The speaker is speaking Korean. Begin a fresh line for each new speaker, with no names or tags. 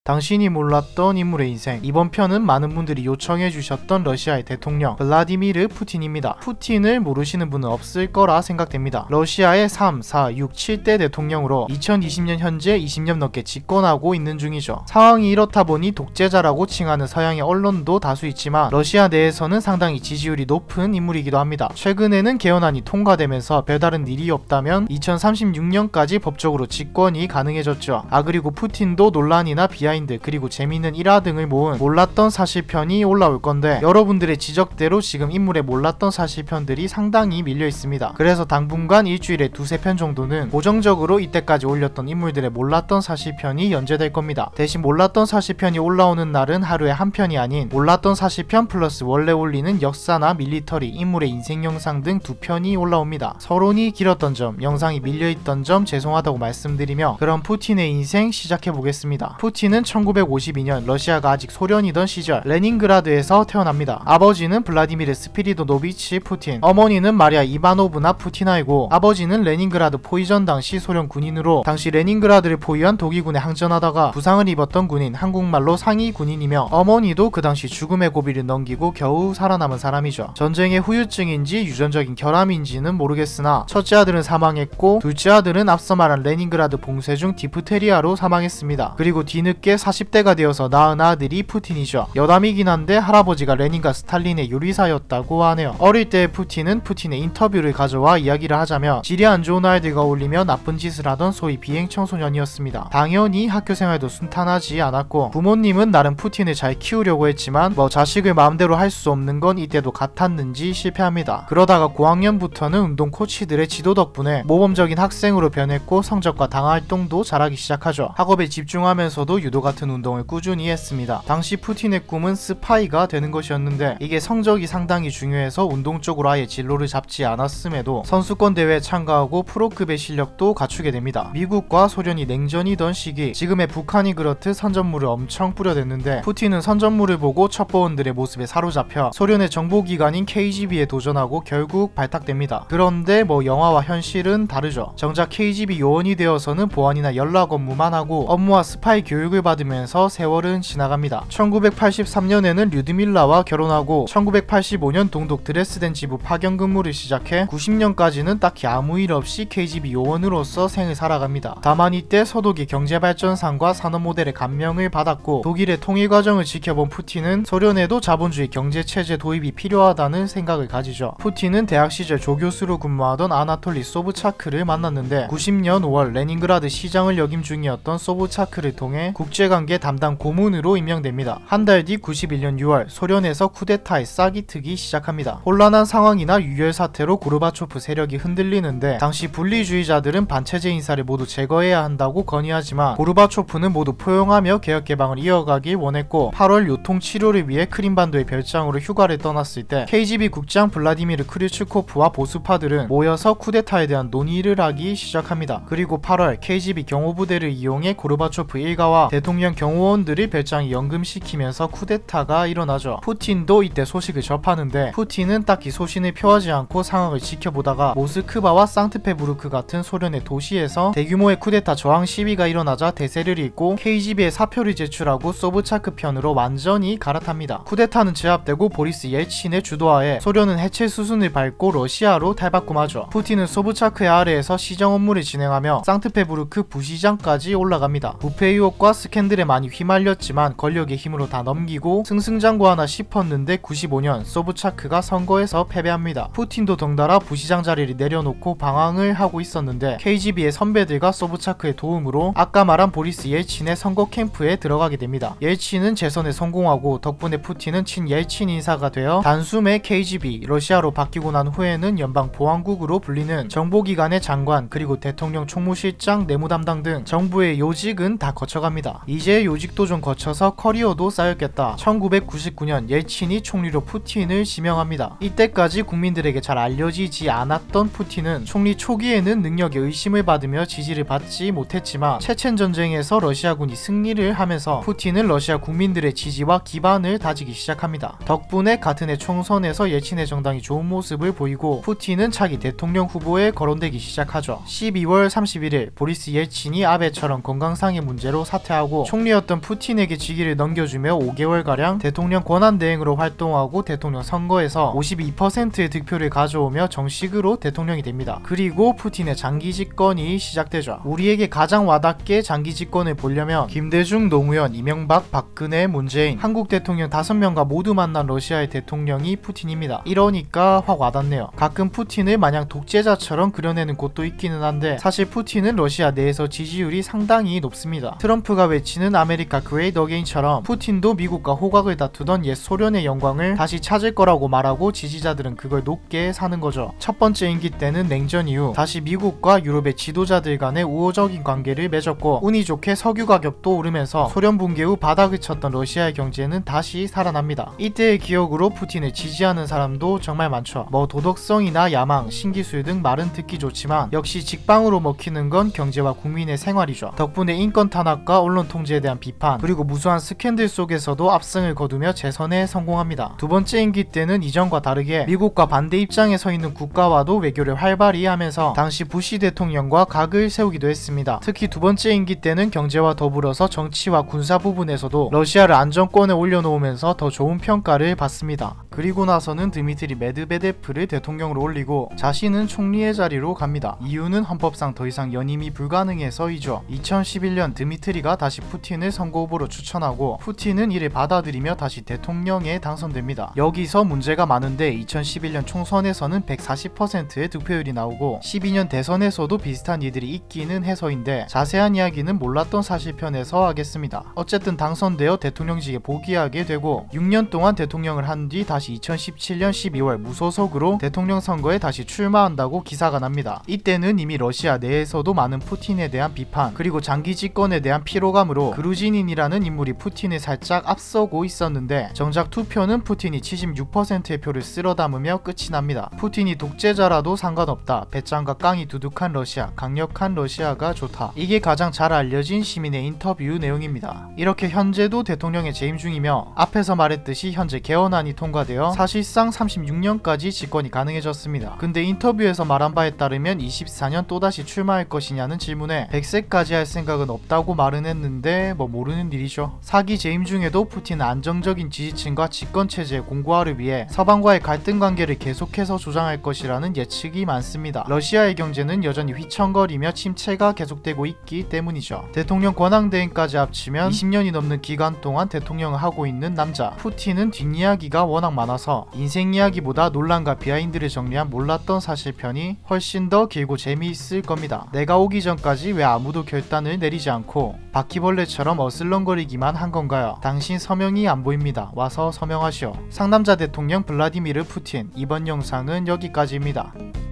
당신이 몰랐던 인물의 인생. 이번 편은 많은 분들이 요청해 주셨던 러시아의 대통령 블라디미르 푸틴입니다. 푸틴을 모르시는 분은 없을 거라 생각됩니다. 러시아의 3, 4, 6, 7대 대통령으로 2020년 현재 20년 넘게 집권하고 있는 중이죠. 상황이 이렇다 보니 독재자라고 칭하는 서양의 언론도 다수 있지만 러시아 내에서는 상당히 지지율이 높은 인물이기도 합니다. 최근에는 개헌안이 통과되면서 별다른 일이 없다면 2036년까지 법적으로 집권이 가능해졌죠. 그리고 푸틴도 논란이나 비하인드 그리고 재미있는 일화 등을 모은 몰랐던 사실편이 올라올 건데, 여러분들의 지적대로 지금 인물의 몰랐던 사실편들이 상당히 밀려 있습니다. 그래서 당분간 일주일에 두세 편 정도는 고정적으로 이때까지 올렸던 인물들의 몰랐던 사실편이 연재될 겁니다. 대신 몰랐던 사실편이 올라오는 날은 하루에 한 편이 아닌 몰랐던 사실편 플러스 원래 올리는 역사나 밀리터리, 인물의 인생 영상 등 두 편이 올라옵니다. 서론이 길었던 점, 영상이 밀려있던 점 죄송하다고 말씀드리며, 그럼 푸틴의 인생 시작해보겠습니다. 푸틴은 1952년 러시아가 아직 소련이던 시절 레닌그라드에서 태어납니다. 아버지는 블라디미르 스피리도노비치 푸틴, 어머니는 마리아 이바노브나 푸티나이고, 아버지는 레닌그라드 포위전 당시 소련 군인으로 당시 레닌그라드를 포위한 독일군에 항전하다가 부상을 입었던 군인, 한국말로 상위 군인이며, 어머니도 그 당시 죽음의 고비를 넘기고 겨우 살아남은 사람이죠. 전쟁의 후유증인지 유전적인 결함인지는 모르겠으나 첫째 아들은 사망했고 둘째 아들은 앞서 말한 레닌그라드 봉쇄 중 디프테리아로 사망했습니다. 그리고 뒤늦게 40대가 되어서 낳은 아들이 푸틴이죠. 여담이긴 한데 할아버지가 레닌과 스탈린의 요리사였다고 하네요. 어릴 때 푸틴은 푸틴의 인터뷰를 가져와 이야기를 하자면 질이 안 좋은 아이들과 어울리며 나쁜 짓을 하던 소위 비행 청소년이었습니다. 당연히 학교 생활도 순탄하지 않았고 부모님은 나름 푸틴을 잘 키우려고 했지만 자식을 마음대로 할 수 없는 건 이때도 같았는지 실패합니다. 그러다가 고학년부터는 운동 코치들의 지도 덕분에 모범적인 학생으로 변했고 성적과 당활동도 잘하기 시작하죠. 학업에 집중하면서도 유도 같은 운동을 꾸준히 했습니다. 당시 푸틴의 꿈은 스파이가 되는 것이었는데 이게 성적이 상당히 중요해서 운동 쪽으로 아예 진로를 잡지 않았음에도 선수권 대회에 참가하고 프로급의 실력도 갖추게 됩니다. 미국과 소련이 냉전이던 시기, 지금의 북한이 그렇듯 선전물을 엄청 뿌려댔는데 푸틴은 선전물을 보고 첩보원들의 모습에 사로잡혀 소련의 정보기관인 KGB에 도전하고 결국 발탁됩니다. 그런데 영화와 현실은 다르죠. 정작 KGB 요원이 되어서는 보안이나 연락 업무만 하고 업무와 스파이 교육을 받으면서 세월은 지나갑니다. 1983년에는 류드밀라와 결혼하고 1985년 동독 드레스덴 지부 파견 근무를 시작해 90년까지는 딱히 아무 일 없이 KGB 요원으로서 생을 살아갑니다. 다만 이때 서독이 경제발전상과 산업모델의 감명을 받았고 독일의 통일 과정을 지켜본 푸틴은 소련에도 자본주의 경제체제 도입이 필요하다는 생각을 가지죠. 푸틴은 대학 시절 조교수로 근무하던 아나톨리 소브차크를 만났는데 90년 5월 레닌그라드 시장을 역임 중이었던 소브차크를 통해 국제관계 담당 고문으로 임명됩니다. 한 달 뒤 91년 6월 소련에서 쿠데타의 싹이 트기 시작합니다. 혼란한 상황이나 유혈 사태로 고르바초프 세력이 흔들리는데 당시 분리주의자들은 반체제 인사를 모두 제거해야 한다고 건의하지만 고르바초프는 모두 포용하며 개혁개방을 이어가길 원했고 8월 요통치료를 위해 크림반도의 별장으로 휴가를 떠났을 때 KGB 국장 블라디미르 크류츠코프와 보수파들은 모여서 쿠데타에 대한 논의를 하기 시작합니다. 그리고 8월 KGB 경호부대를 이용해 고르바초프 일가와 대통령 경호원들을 별장에 연금시키면서 쿠데타가 일어나죠. 푸틴도 이때 소식을 접하는데 푸틴은 딱히 소신을 표하지 않고 상황을 지켜보다가 모스크바와 상트페부르크 같은 소련의 도시에서 대규모의 쿠데타 저항 시위가 일어나자 대세를 잇고 KGB에 사표를 제출하고 소브차크 편으로 완전히 갈아탑니다. 쿠데타는 제압되고 보리스 옐친의 주도하에 소련은 해체 수순을 밟고 러시아로 탈바꿈하죠. 푸틴은 소브차크의 아래에서 시정 업무를 진행하며 상트페부르크 부시장까지 올라갑니다. 부패 의혹과 스캔들에 많이 휘말렸지만 권력의 힘으로 다 넘기고 승승장구하나 싶었는데 95년 소브차크가 선거에서 패배합니다. 푸틴도 덩달아 부시장 자리를 내려놓고 방황을 하고 있었는데 KGB의 선배들과 소브차크의 도움으로 아까 말한 보리스 옐친의 선거 캠프에 들어가게 됩니다. 옐친은 재선에 성공하고 덕분에 푸틴은 친 옐친 인사가 되어 단숨에 KGB, 러시아로 바뀌고 난 후에는 연방보안국으로 불리는 정보기관의 장관 그리고 대통령 총무실장, 내무담당 등 정부의 요직은 다 거쳐갑니다. 이제 요직도 좀 거쳐서 커리어도 쌓였겠다. 1999년 옐친이 총리로 푸틴을 지명합니다. 이때까지 국민들에게 잘 알려지지 않았던 푸틴은 총리 초기에는 능력에 의심을 받으며 지지를 받지 못했지만 체첸 전쟁에서 러시아군이 승리를 하면서 푸틴은 러시아 국민들의 지지와 기반을 다지기 시작합니다. 덕분에 같은 해 총선에서 옐친의 정당이 좋은 모습을 보이고 푸틴은 차기 대통령 후보에 거론되기 시작하죠. 12월 31일 보리스 옐친이 아베처럼 건강상의 문제로 사퇴하고 하고 총리였던 푸틴에게 직위를 넘겨주며 5개월가량 대통령 권한대행으로 활동하고 대통령 선거에서 52%의 득표를 가져오며 정식으로 대통령이 됩니다. 그리고 푸틴의 장기 집권이 시작되죠. 우리에게 가장 와닿게 장기 집권을 보려면 김대중, 노무현, 이명박, 박근혜, 문재인 한국 대통령 5명과 모두 만난 러시아의 대통령이 푸틴입니다. 이러니까 확 와닿네요. 가끔 푸틴을 마냥 독재자처럼 그려내는 곳도 있기는 한데 사실 푸틴은 러시아 내에서 지지율이 상당히 높습니다. 트럼프가 외치는 아메리카 그레이트 어게인처럼 푸틴도 미국과 호각을 다투던 옛 소련의 영광을 다시 찾을 거라고 말하고 지지자들은 그걸 높게 사는 거죠. 첫 번째 임기 때는 냉전 이후 다시 미국과 유럽의 지도자들 간의 우호적인 관계를 맺었고 운이 좋게 석유 가격도 오르면서 소련 붕괴 후 바닥을 쳤던 러시아의 경제는 다시 살아납니다. 이때의 기억으로 푸틴을 지지하는 사람도 정말 많죠. 뭐 도덕성이나 야망, 신기술 등 말은 듣기 좋지만 역시 직방으로 먹히는 건 경제와 국민의 생활이죠. 덕분에 인권 탄압과 언론 통제에 대한 비판 그리고 무수한 스캔들 속에서도 압승을 거두며 재선에 성공합니다. 두 번째 임기 때는 이전과 다르게 미국과 반대 입장에 서 있는 국가와도 외교를 활발히 하면서 당시 부시 대통령과 각을 세우기도 했습니다. 특히 두 번째 임기 때는 경제와 더불어서 정치와 군사 부분에서도 러시아를 안정권에 올려놓으면서 더 좋은 평가를 받습니다. 그리고 나서는 드미트리 메드베데프를 대통령으로 올리고 자신은 총리의 자리로 갑니다. 이유는 헌법상 더 이상 연임이 불가능해서이죠. 2011년 드미트리가 다시 푸틴을 선거 후보로 추천하고 푸틴은 이를 받아들이며 다시 대통령에 당선됩니다. 여기서 문제가 많은데 2011년 총선에서는 140%의 득표율이 나오고 12년 대선에서도 비슷한 일들이 있기는 해서인데 자세한 이야기는 몰랐던 사실편에서 하겠습니다. 어쨌든 당선되어 대통령직에 복귀하게 되고 6년 동안 대통령을 한 뒤 다시 2017년 12월 무소속으로 대통령 선거에 다시 출마한다고 기사가 납니다. 이때는 이미 러시아 내에서도 많은 푸틴에 대한 비판 그리고 장기 집권에 대한 피로감으로 그루지닌이라는 인물이 푸틴을 살짝 앞서고 있었는데 정작 투표는 푸틴이 76%의 표를 쓸어 담으며 끝이 납니다. 푸틴이 독재자라도 상관없다. 배짱과 깡이 두둑한 러시아, 강력한 러시아가 좋다. 이게 가장 잘 알려진 시민의 인터뷰 내용입니다. 이렇게 현재도 대통령에 재임 중이며 앞에서 말했듯이 현재 개헌안이 통과되어 사실상 36년까지 집권이 가능해졌습니다. 근데 인터뷰에서 말한 바에 따르면 24년 또다시 출마할 것이냐는 질문에 100세까지 할 생각은 없다고 말은 했는데 뭐 모르는 일이죠. 사기 재임 중에도 푸틴은 안정적인 지지층과 집권체제의 공고화를 위해 서방과의 갈등 관계를 계속해서 조장할 것이라는 예측이 많습니다. 러시아의 경제는 여전히 휘청거리며 침체가 계속되고 있기 때문이죠. 대통령 권한대행까지 합치면 20년이 넘는 기간 동안 대통령을 하고 있는 남자 푸틴은 뒷이야기가 워낙 많아서 인생 이야기보다 논란과 비하인드를 정리한 몰랐던 사실편이 훨씬 더 길고 재미있을 겁니다. 내가 오기 전까지 왜 아무도 결단을 내리지 않고 바퀴벌레처럼 어슬렁거리기만 한 건가요? 당신 서명이 안 보입니다. 와서 서명하시오. 상남자 대통령 블라디미르 푸틴. 이번 영상은 여기까지입니다.